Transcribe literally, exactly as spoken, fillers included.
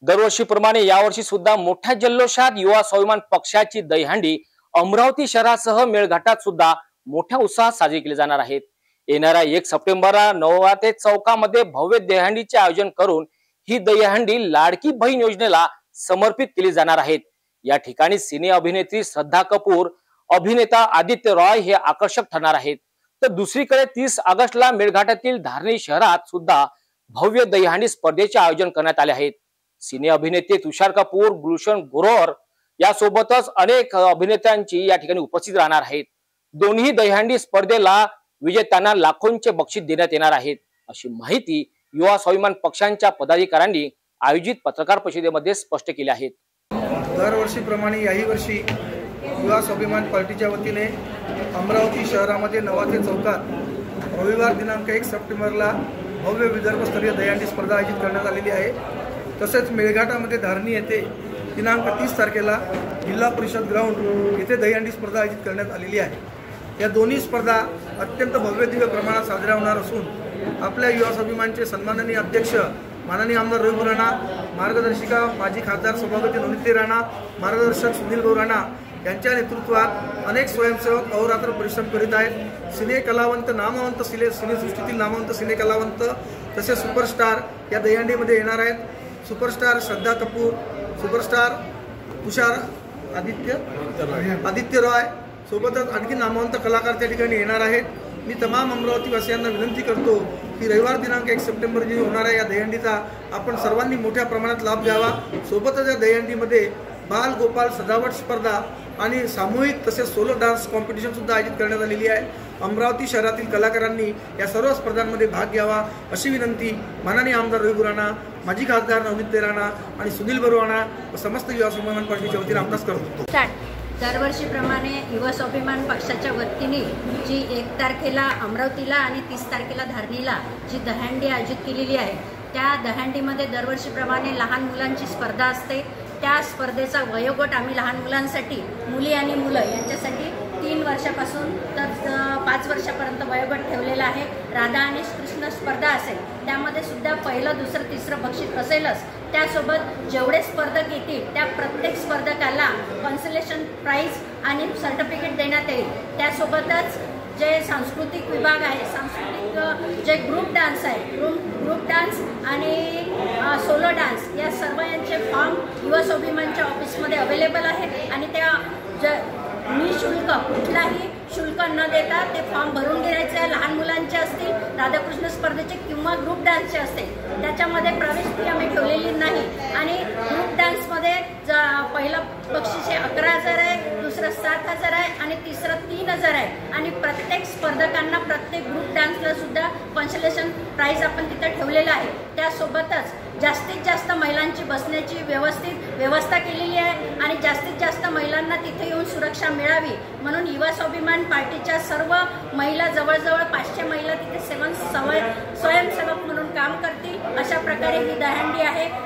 दरवर्षीप्रमाणे यावर्षी सुद्धा मोठ्या जल्लोषात युवा स्वाभिमान पक्षाची दहीहंडी अमरावती शहरासह मेळघाटात सुद्धा मोठ्या उत्साहात साजरी केली जाणार आहे। येणाऱ्या एक सप्टेंबरला नववाते चौकामध्ये भव्य दहीहंडीचे आयोजन करून ही दहीहंडी लाडकी बहीण योजनेला समर्पित केली जाणार आहे। या ठिकाणी सिने अभिनेत्री श्रद्धा कपूर, अभिनेता आदित्य रॉय हे आकर्षक ठरणार आहेत। तर दुसरीकडे तीस ऑगस्टला मेळघाटातील धारणी शहरात सुद्धा भव्य दहीहंडी स्पर्धेचे आयोजन करण्यात आले आहे। सिने अभिनेते तुषार कपूर, गुलशन ग्रोवर यासोबतच अनेक अभिनेत्यांची या ठिकाणी उपस्थित राहणार आहेत। दोन्ही दहीहंडी स्पर्धेला विजेत्यांना लाखोंचे बक्षीस देण्यात येणार आहेत, अशी माहिती युवा स्वाभिमान पक्षांच्या पदाधिकाऱ्यांनी आयोजित पत्रकार परिषदेमध्ये स्पष्ट केले आहेत। दरवर्षीप्रमाणे याही वर्षी युवा स्वाभिमान पार्टीच्या वतीने अमरावती शहरामध्ये नवाते चौकात रविवार दिनांक एक सप्टेंबरला भव्य विदर्भस्तरीय दहीहंडी स्पर्धा आयोजित करण्यात आलेली आहे। तसेच मेळघाटामध्ये धारणी येथे दिनांक तीस तारखेला जिल्हा परिषद ग्राउंड येथे दहीहंडी स्पर्धा आयोजित करण्यात आलेली आहे। या दोन्ही स्पर्धा अत्यंत भव्य दिव्य प्रमाणात साजऱ्या होणार असून आपल्या युवा स्वाभिमानचे सन्माननीय अध्यक्ष माननीय आमदार रवी राणा, मार्गदर्शिका माजी खासदार सभापती नवनीत राणा, मार्गदर्शक सुनील राणा यांच्या नेतृत्वात अनेक स्वयंसेवक अहोरात्र परिश्रम करीत आहेत। सिने कलावंत, नामवंत सिने सिनेसृष्टीतील नामवंत सिने कलावंत तसेच सुपरस्टार या दहीहंडीमध्ये येणार आहेत। सुपरस्टार श्रद्धा कपूर, सुपरस्टार तुषार आदित्य आदित्य रॉय सोबतच आणखी नामवंत कलाकार त्या ठिकाणी येणार आहेत। मी तमाम अमरावतीवासियांना विनंती करतो की रविवार दिनांक एक सप्टेंबर जी होणाऱ्या या दहीहंडीचा आपण सर्वांनी मोठ्या प्रमाणात लाभ घ्यावा। सोबतच या दहीहंडीमध्ये बाल गोपाल सजावट स्पर्धा आणि सामूहिक तसेच सोलो डान्स कॉम्पिटिशन सुद्धा आयोजित करण्यात आलेली आहे। अमरावती शहरातील कलाकारांनी या सर्व स्पर्धांमध्ये भाग घ्यावा अशी विनंती माननीय आमदार रवी राणा, माजी खासदार नवनीत राणा आणि सुनील राणा व समस्त युवा स्वाभिमान पार्टीच्या वतीने आमदार करतो। दरवर्षीप्रमाणे युवा स्वाभिमान पक्षाच्या वतीने जी एक तारखेला अमरावतीला आणि तीस तारखेला धारणीला जी दहीहंडी आयोजित केलेली आहे, त्या दहीहंडीमध्ये दरवर्षीप्रमाणे लहान मुलांची स्पर्धा असते। त्या स्पर्धेचा वयोगट आम्ही लहान मुलांसाठी, मुली आणि मुलं यांच्यासाठी तीन वर्षापासून तर पाच वर्षापर्यंत वयोगट ठेवलेला आहे। राधा आणि कृष्ण स्पर्धा असेल त्यामध्ये सुद्धा पहिलं, दुसरं, तिसरं बक्षीस असेलच। त्यासोबत जेवढे स्पर्धक येतील त्या प्रत्येक स्पर्धकाला कॉन्सलेशन प्राइज आणि सर्टिफिकेट देण्यात येईल। त्यासोबतच जे सांस्कृतिक विभाग आहे, सांस्कृतिक जे ग्रुप डान्स आहे, ग्रुप ग्रुप डान्स आणि सोलो डान्स या सर्व यांचे फॉर्म युवा स्वाभिमानच्या ऑफिसमध्ये अवेलेबल आहेत आणि त्या ज निशुल्क कुठलाही शुल्क न देता ते फॉर्म भरून घ्यायचे आहे। लहान मुलांचे असतील, राधाकृष्ण स्पर्धेचे किंवा ग्रुप डान्सचे असतील त्याच्यामध्ये प्रवेश फी आम्ही ठेवलेली नाही आणि ग्रुप डान्समध्ये पहिलं बक्षीस हे अकरा हजार आहे, दुसरं सात हजार आहे आणि तिसरं तीन हजार आहे आणि प्रत्येक स्पर्धकांना प्रत्येक ग्रुप डान्सला सुद्धा कॉन्सलेशन प्राइज आपण तिथे ठेवलेलं आहे। त्यासोबतच जास्तीत जास्त महिलांची बसण्याची व्यवस्थित व्यवस्था केलेली आहे आणि जास्तीत जास्त महिलांना तिथे येऊन सुरक्षा मिळावी म्हणून युवा स्वाभिमान पार्टीच्या सर्व महिला, जवळजवळ पाचशे महिला तिथे सेवन सवय स्वयंसेवक म्हणून काम करतील। अशा प्रकारे ही दहीहंडी आहे।